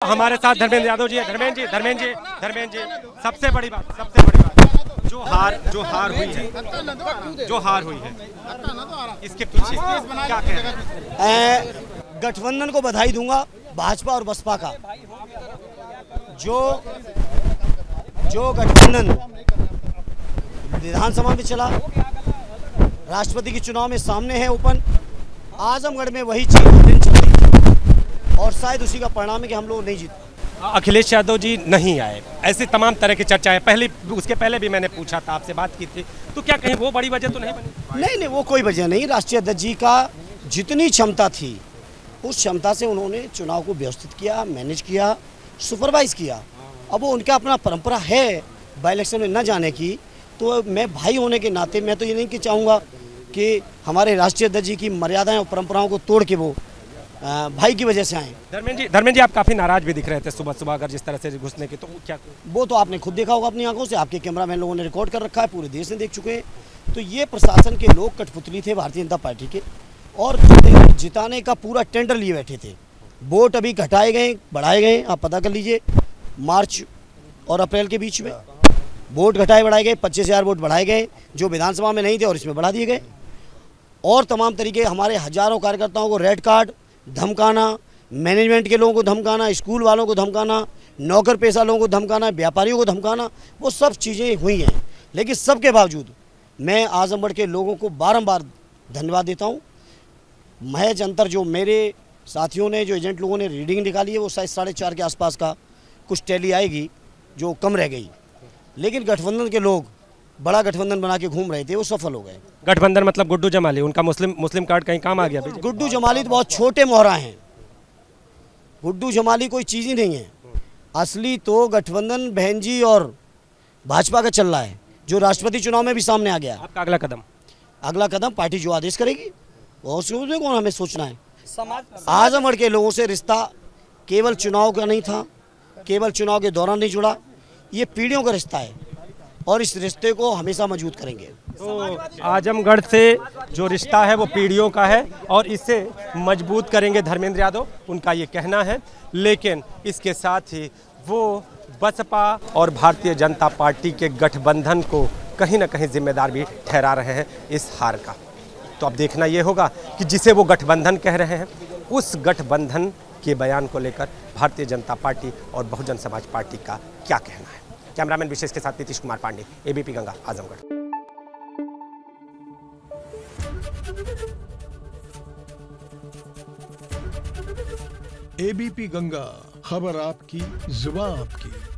हमारे साथ धर्मेंद्र यादव जी है। धर्मेंद्र जी, सबसे बड़ी बात जो हार हुई है इसके पीछे क्या कह रहे हैं? गठबंधन को बधाई दूंगा, भाजपा और बसपा का। जो गठबंधन विधानसभा में चला, राष्ट्रपति के चुनाव में सामने है ओपन, आजमगढ़ में वही चीज चल रही थी और शायद उसी का परिणाम है कि हम लोग नहीं जीते। अखिलेश यादव जी नहीं आए, ऐसी तमाम तरह की चर्चा है। उसके पहले भी मैंने पूछा था, आपसे बात की थी, तो क्या कहीं वो बड़ी वजह तो नहीं बनी? नहीं, वो कोई वजह नहीं। राष्ट्रीय अध्यक्ष जी का जितनी क्षमता थी उस क्षमता से उन्होंने चुनाव को व्यवस्थित किया, मैनेज किया, सुपरवाइज किया। अब वो उनका अपना परंपरा है बाई इलेक्शन में न जाने की, तो मैं भाई होने के नाते मैं तो ये नहीं चाहूँगा कि हमारे राष्ट्रीय अध्यक्ष जी की मर्यादाएं और परंपराओं को तोड़ के वो भाई की वजह से आए। धर्मेंद्र जी, आप काफ़ी नाराज भी दिख रहे थे सुबह अगर जिस तरह से घुसने की, तो क्या वो तो आपने खुद देखा होगा अपनी आंखों से, आपके कैमरामैन लोगों ने रिकॉर्ड कर रखा है, पूरे देश ने देख चुके हैं। तो ये प्रशासन के लोग कठपुतली थे भारतीय जनता पार्टी के, और जिताने का पूरा टेंडर लिए बैठे थे। वोट अभी घटाए गए, बढ़ाए गए, आप पता कर लीजिए। मार्च और अप्रैल के बीच में वोट घटाए बढ़ाए गए, 25,000 वोट बढ़ाए गए जो विधानसभा में नहीं थे और इसमें बढ़ा दिए गए। और तमाम तरीके हमारे हजारों कार्यकर्ताओं को रेड कार्ड, धमकाना, मैनेजमेंट के लोगों को धमकाना, स्कूल वालों को धमकाना, नौकर पेशा लोगों को धमकाना, व्यापारियों को धमकाना, वो सब चीज़ें हुई हैं। लेकिन सबके बावजूद मैं आजमगढ़ के लोगों को बारंबार धन्यवाद देता हूँ। महज अंतर जो मेरे साथियों ने, जो एजेंट लोगों ने रीडिंग निकाली है, वो शायद 4.5 के आसपास का कुछ टैली आएगी जो कम रह गई। लेकिन गठबंधन के लोग बड़ा गठबंधन बना के घूम रहे थे, वो सफल हो गए। गठबंधन मतलब गुड्डू जमाली, उनका मुस्लिम कार्ड कहीं काम आ गया? गुड्डू जमाली तो बहुत छोटे मोहरा हैं, गुड्डू जमाली कोई चीज़ ही नहीं है। असली तो गठबंधन बहन जी और भाजपा का चल रहा है, जो राष्ट्रपति चुनाव में भी सामने आ गया। आपका अगला कदम पार्टी जो आदेश करेगी वो उसमें कौन हमें सोचना है। आजमगढ़ के लोगों से रिश्ता केवल चुनाव का नहीं था, केवल चुनाव के दौरान नहीं जुड़ा, ये पीढ़ियों का रिश्ता है और इस रिश्ते को हमेशा मजबूत करेंगे। तो आजमगढ़ से जो रिश्ता है वो पीढ़ियों का है और इसे मजबूत करेंगे धर्मेंद्र यादव, उनका ये कहना है। लेकिन इसके साथ ही वो बसपा और भारतीय जनता पार्टी के गठबंधन को कहीं ना कहीं जिम्मेदार भी ठहरा रहे हैं इस हार का। तो अब देखना ये होगा कि जिसे वो गठबंधन कह रहे हैं, उस गठबंधन के बयान को लेकर भारतीय जनता पार्टी और बहुजन समाज पार्टी का क्या कहना है। कैमरामैन विशेष के साथ नीतीश कुमार पांडे, एबीपी गंगा, आजमगढ़। एबीपी गंगा, खबर आपकी, जुबान आपकी।